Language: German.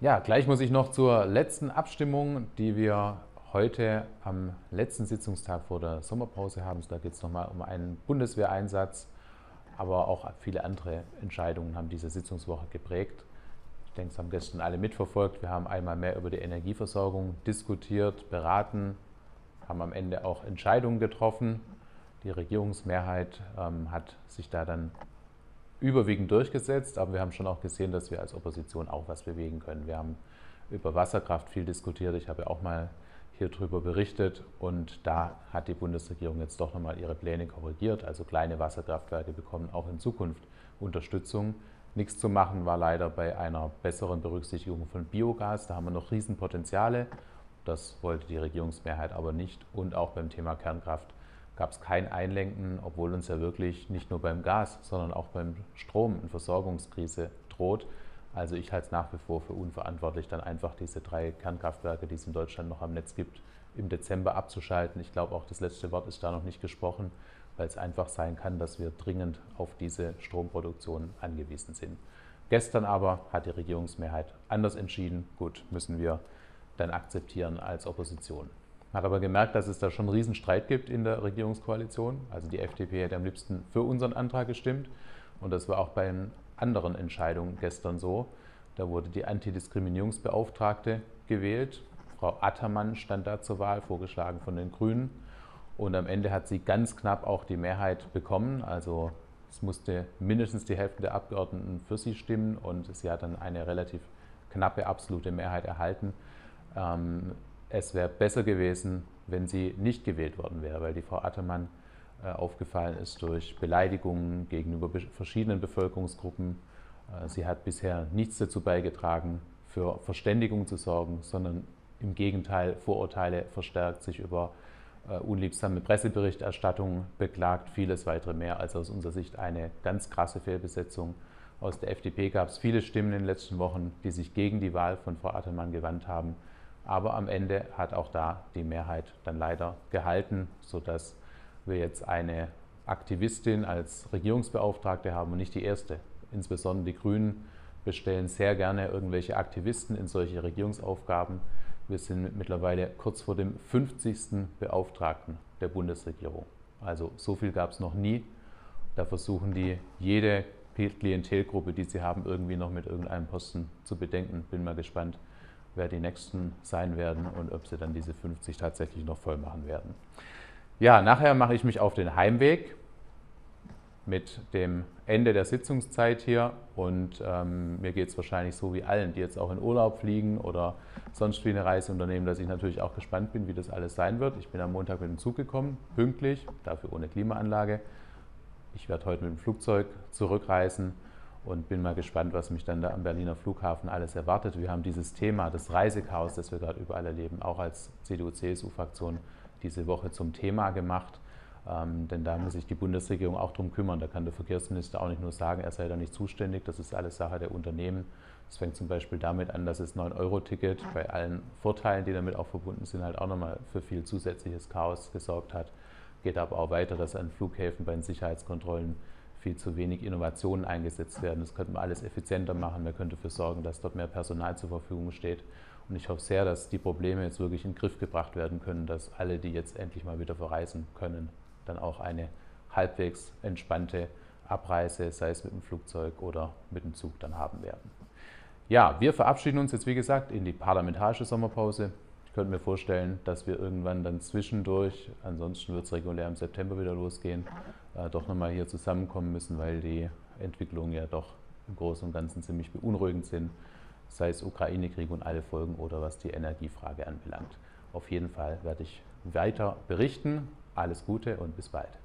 Ja, gleich muss ich noch zur letzten Abstimmung, die wir heute am letzten Sitzungstag vor der Sommerpause haben. Da geht es nochmal um einen Bundeswehreinsatz, aber auch viele andere Entscheidungen haben diese Sitzungswoche geprägt. Ich denke, es haben gestern alle mitverfolgt. Wir haben einmal mehr über die Energieversorgung diskutiert, beraten, haben am Ende auch Entscheidungen getroffen. Die Regierungsmehrheit hat sich da dann überwiegend durchgesetzt, aber wir haben schon auch gesehen, dass wir als Opposition auch was bewegen können. Wir haben über Wasserkraft viel diskutiert, ich habe auch mal hier drüber berichtet und da hat die Bundesregierung jetzt doch nochmal ihre Pläne korrigiert. Also kleine Wasserkraftwerke bekommen auch in Zukunft Unterstützung. Nichts zu machen war leider bei einer besseren Berücksichtigung von Biogas, da haben wir noch Riesenpotenziale. Das wollte die Regierungsmehrheit aber nicht und auch beim Thema Kernkraft gab es kein Einlenken, obwohl uns ja wirklich nicht nur beim Gas, sondern auch beim Strom eine Versorgungskrise droht. Also ich halte es nach wie vor für unverantwortlich, dann einfach diese 3 Kernkraftwerke, die es in Deutschland noch am Netz gibt, im Dezember abzuschalten. Ich glaube auch, das letzte Wort ist da noch nicht gesprochen, weil es einfach sein kann, dass wir dringend auf diese Stromproduktion angewiesen sind. Gestern aber hat die Regierungsmehrheit anders entschieden. Gut, müssen wir dann akzeptieren als Opposition. Man hat aber gemerkt, dass es da schon einen Riesenstreit gibt in der Regierungskoalition. Also die FDP hätte am liebsten für unseren Antrag gestimmt. Und das war auch bei den anderen Entscheidungen gestern so. Da wurde die Antidiskriminierungsbeauftragte gewählt. Frau Attermann stand da zur Wahl, vorgeschlagen von den Grünen. Und am Ende hat sie ganz knapp auch die Mehrheit bekommen. Also es musste mindestens die Hälfte der Abgeordneten für sie stimmen und sie hat dann eine relativ knappe absolute Mehrheit erhalten. Es wäre besser gewesen, wenn sie nicht gewählt worden wäre, weil die Frau Attermann aufgefallen ist durch Beleidigungen gegenüber verschiedenen Bevölkerungsgruppen. Sie hat bisher nichts dazu beigetragen, für Verständigung zu sorgen, sondern im Gegenteil Vorurteile verstärkt, sich über unliebsame Presseberichterstattung beklagt, vieles weitere mehr. Also aus unserer Sicht eine ganz krasse Fehlbesetzung. Aus der FDP gab es viele Stimmen in den letzten Wochen, die sich gegen die Wahl von Frau Attermann gewandt haben. Aber am Ende hat auch da die Mehrheit dann leider gehalten, sodass wir jetzt eine Aktivistin als Regierungsbeauftragte haben und nicht die erste. Insbesondere die Grünen bestellen sehr gerne irgendwelche Aktivisten in solche Regierungsaufgaben. Wir sind mittlerweile kurz vor dem 50. Beauftragten der Bundesregierung. Also so viel gab es noch nie. Da versuchen die jede Klientelgruppe, die sie haben, irgendwie noch mit irgendeinem Posten zu bedenken. Bin mal gespannt, wer die Nächsten sein werden und ob sie dann diese 50 tatsächlich noch voll machen werden. Ja, nachher mache ich mich auf den Heimweg mit dem Ende der Sitzungszeit hier und mir geht es wahrscheinlich so wie allen, die jetzt auch in Urlaub fliegen oder sonst wie eine Reise unternehmen, dass ich natürlich auch gespannt bin, wie das alles sein wird. Ich bin am Montag mit dem Zug gekommen, pünktlich, dafür ohne Klimaanlage. Ich werde heute mit dem Flugzeug zurückreisen und bin mal gespannt, was mich dann da am Berliner Flughafen alles erwartet. Wir haben dieses Thema, das Reisechaos, das wir gerade überall erleben, auch als CDU-CSU-Fraktion diese Woche zum Thema gemacht. Denn da muss sich die Bundesregierung auch drum kümmern. Da kann der Verkehrsminister auch nicht nur sagen, er sei da nicht zuständig, das ist alles Sache der Unternehmen. Es fängt zum Beispiel damit an, dass das 9-Euro-Ticket bei allen Vorteilen, die damit auch verbunden sind, halt auch nochmal für viel zusätzliches Chaos gesorgt hat. Geht aber auch weiter, dass an Flughäfen bei den Sicherheitskontrollen viel zu wenig Innovationen eingesetzt werden. Das könnte man alles effizienter machen. Man könnte dafür sorgen, dass dort mehr Personal zur Verfügung steht. Und ich hoffe sehr, dass die Probleme jetzt wirklich in den Griff gebracht werden können, dass alle, die jetzt endlich mal wieder verreisen können, dann auch eine halbwegs entspannte Abreise, sei es mit dem Flugzeug oder mit dem Zug, dann haben werden. Ja, wir verabschieden uns jetzt, wie gesagt, in die parlamentarische Sommerpause. Ich könnte mir vorstellen, dass wir irgendwann dann zwischendurch, ansonsten wird es regulär im September wieder losgehen, doch nochmal hier zusammenkommen müssen, weil die Entwicklungen ja doch im Großen und Ganzen ziemlich beunruhigend sind, sei es Ukraine-Krieg und alle Folgen oder was die Energiefrage anbelangt. Auf jeden Fall werde ich weiter berichten. Alles Gute und bis bald.